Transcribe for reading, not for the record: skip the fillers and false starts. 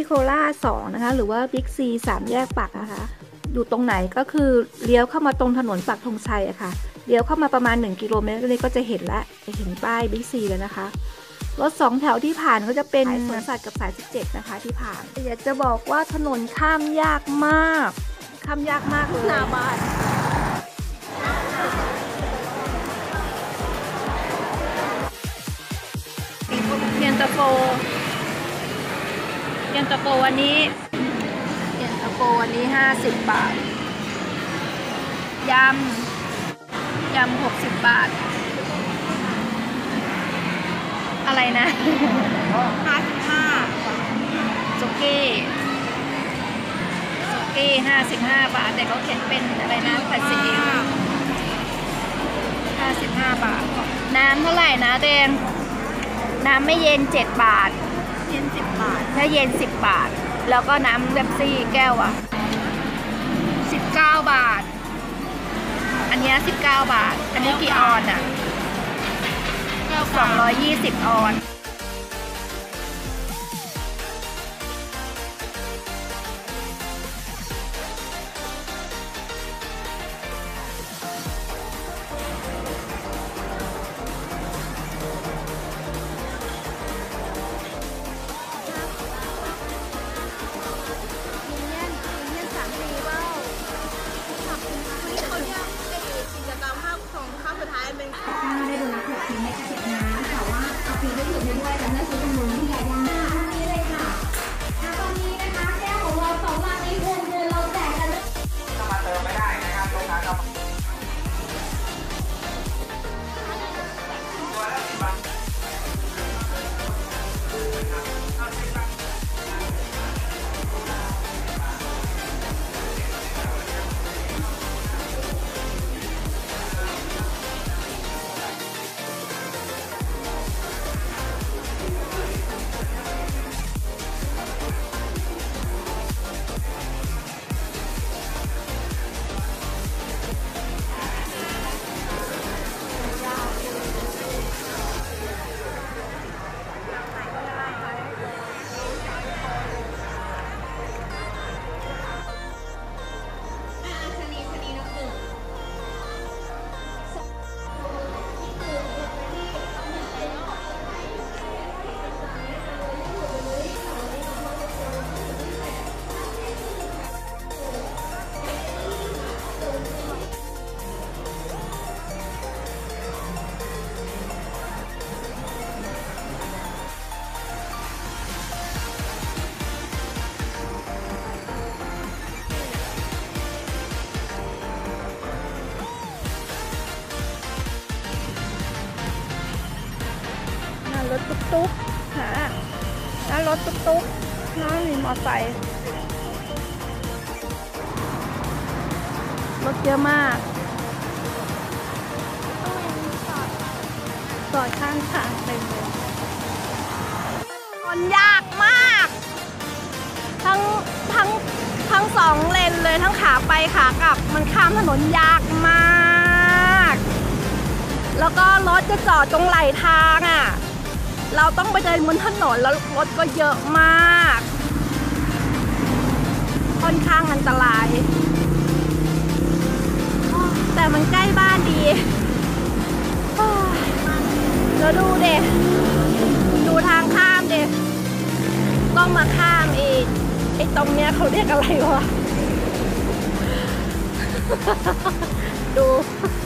โคราช2นะคะหรือว่าบิ๊กซี3แยกปักนะคะอยู่ตรงไหนก็คือเลี้ยวเข้ามาตรงถนนปักธงชัยอะค่ะเลี้ยวเข้ามาประมาณ1 กิโลเมตรก็จะเห็นและจะเห็นป้ายบิ๊กซีเลยนะคะรถ2แถวที่ผ่านก็จะเป็นสายสวนสัตว์กับสาย17นะคะที่ผ่านอยากจะบอกว่าถนนข้ามยากมากเลยหน้าบ้านเย็นตาโฟวันนี้50 บาทยำ60 บาทอะไรนะ55สุกี้55 บาทแต่เขาเขียนเป็นอะไรนะผัดซีอิ๊ว55 บาทน้ำเท่าไหร่นะเดงน้ำไม่เย็น7 บาทเย็น10 บาทถ้าเย็น10 บาทแล้วก็น้ำเบปซี่แก้วอ่ะ19 บาทอันนี้19 บาทอันนี้กี่ออนอ่ะ220 ออนได้ดูนักเตะทีมในเก็บน้ำแต่ว่าเอาปีได้อยู่ด้วยแต่เมื่อซื้อตรงนู้นที่ยาย่านี่เลยค่ะตอนนี้นะคะแก้วของเรา2 ลังนี้คุณเราแจกกันก็มาเติมไม่ได้นะครับลูกค้าครับรถตุ๊กค่ะแล้วรถตุ๊กน้องมีมอเตอร์ไซค์รถเยอะมากจอดข้างทางเต็มเลยคนยากมากทั้ง2 เลนเลยทั้งขาไปขากลับมันข้ามถนนยากมากแล้วก็รถจะจอดตรงไหลทางอ่ะเราต้องไปเดินบนถนนแล้วรถก็เยอะมากค่อนข้างอันตรายแต่มันใกล้บ้านดีแล้วดูทางข้ามต้องมาข้ามไอ้ตรงเนี้ยเขาเรียกอะไรวะดู